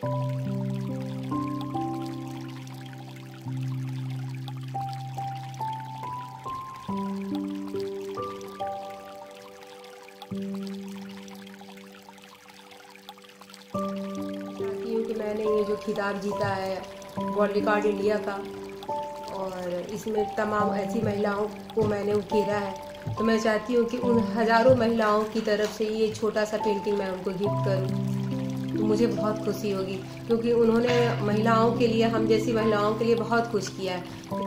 चाहती हूँ कि मैंने ये जो खिताब जीता है वर्ल्ड रिकॉर्ड इंडिया का, और इसमें तमाम ऐसी महिलाओं को मैंने उकेरा है, तो मैं चाहती हूँ कि उन हज़ारों महिलाओं की तरफ से ये छोटा सा पेंटिंग मैं उनको गिफ्ट करूँ, तो मुझे बहुत खुशी होगी, क्योंकि उन्होंने महिलाओं के लिए, हम जैसी महिलाओं के लिए बहुत कुछ किया है।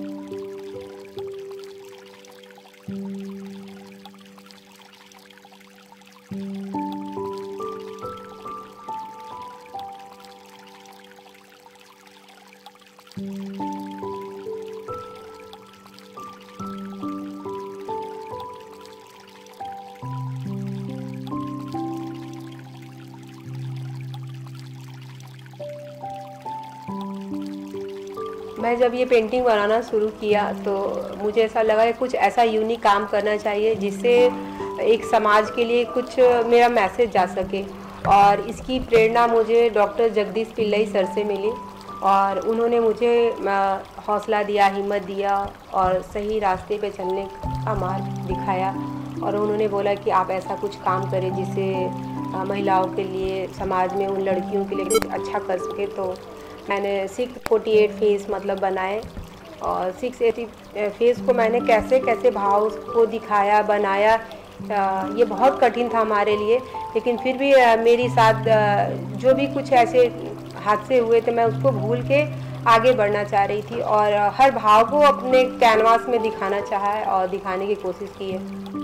मैं जब ये पेंटिंग बनाना शुरू किया तो मुझे ऐसा लगा कि कुछ ऐसा यूनिक काम करना चाहिए जिससे एक समाज के लिए कुछ मेरा मैसेज जा सके, और इसकी प्रेरणा मुझे डॉक्टर जगदीश पिल्लई सर से मिली, और उन्होंने मुझे हौसला दिया, हिम्मत दिया और सही रास्ते पे चलने का मार्ग दिखाया, और उन्होंने बोला कि आप ऐसा कुछ काम करें जिससे महिलाओं के लिए, समाज में उन लड़कियों के लिए कुछ अच्छा कर सके। तो मैंने 648 फेस मतलब बनाए, और 680 फेस को मैंने कैसे कैसे भाव को दिखाया, बनाया। ये बहुत कठिन था हमारे लिए, लेकिन फिर भी मेरी साथ जो भी कुछ ऐसे हादसे हुए थे, मैं उसको भूल के आगे बढ़ना चाह रही थी, और हर भाव को अपने कैनवास में दिखाना चाहा है और दिखाने की कोशिश की है।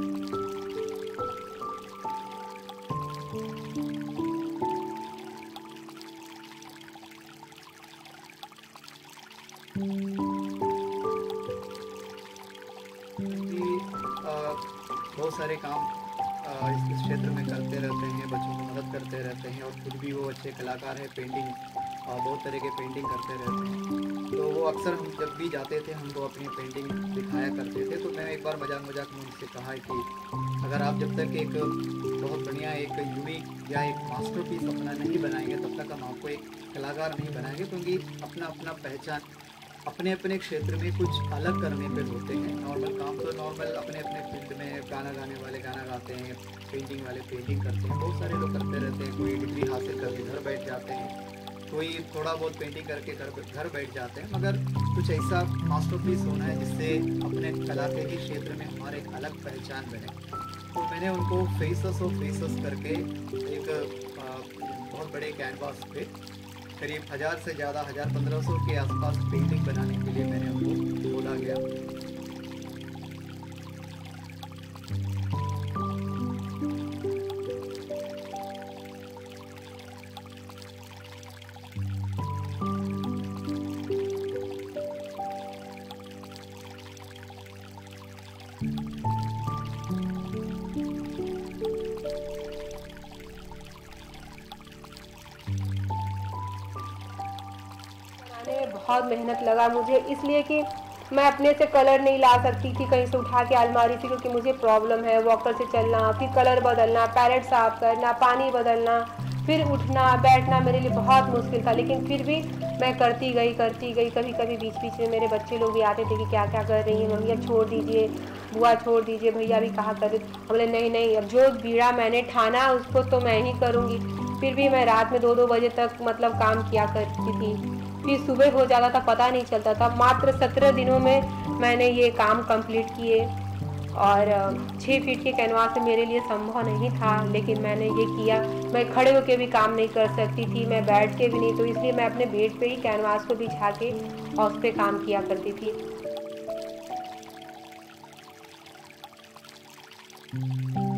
कि बहुत सारे काम इस क्षेत्र में करते रहते हैं, बच्चों को मदद करते रहते हैं, और खुद भी वो अच्छे कलाकार हैं, पेंटिंग बहुत तरह के पेंटिंग करते रहते हैं। तो वो अक्सर हम जब भी जाते थे हमको अपनी पेंटिंग दिखाया करते थे। तो मैंने एक बार मजाक मजाक में उनसे कहा कि अगर आप जब तक एक बहुत बढ़िया एक यूनिक या एक मास्टरपीस अपना नहीं बनाएंगे तब तक हम आपको एक कलाकार नहीं बनाएंगे, क्योंकि अपना अपना पहचान अपने अपने क्षेत्र में कुछ अलग करने पे होते हैं। नॉर्मल काम तो नॉर्मल अपने अपने फील्ड में, गाना गाने वाले गाना गाते हैं, पेंटिंग वाले पेंटिंग करते हैं, बहुत सारे लोग करते रहते हैं। कोई डिग्री हासिल करके घर बैठ जाते हैं, कोई थोड़ा बहुत पेंटिंग करके घर बैठ जाते हैं, मगर कुछ ऐसा मास्टरपीस होना है जिससे अपने कला के ही क्षेत्र में हमारे एक अलग पहचान बने। तो मैंने उनको फेसेस ऑफ फेसेस करके एक बहुत बड़े कैनवास पे करीब 1000 से ज़्यादा, 1500 के आसपास पेंटिंग बनाने के लिए मैंने उनको बोला गया। बहुत मेहनत लगा मुझे, इसलिए कि मैं अपने से कलर नहीं ला सकती थी कहीं से उठा के अलमारी से, क्योंकि मुझे प्रॉब्लम है वॉकर से चलना, फिर कलर बदलना, पैलेट साफ करना, पानी बदलना, फिर उठना बैठना मेरे लिए बहुत मुश्किल था। लेकिन फिर भी मैं करती गई करती गई। कभी कभी बीच बीच में मेरे बच्चे लोग भी आते थे कि क्या क्या कर रही हैं मम्मी, अब छोड़ दीजिए, बुआ छोड़ दीजिए, भैया भी कहा कर। बोले नहीं नहीं, अब जो बीड़ा मैंने ठाना उसको तो मैं ही करूँगी। फिर भी मैं रात में 2-2 बजे तक मतलब काम किया करती थी, फिर सुबह हो जाता था, पता नहीं चलता था। मात्र 17 दिनों में मैंने ये काम कंप्लीट किए, और 6 फीट के कैनवास से मेरे लिए संभव नहीं था, लेकिन मैंने ये किया। मैं खड़े होकर भी काम नहीं कर सकती थी, मैं बैठ के भी नहीं, तो इसलिए मैं अपने बेड पे ही कैनवास को बिछा के और उस पर काम किया करती थी।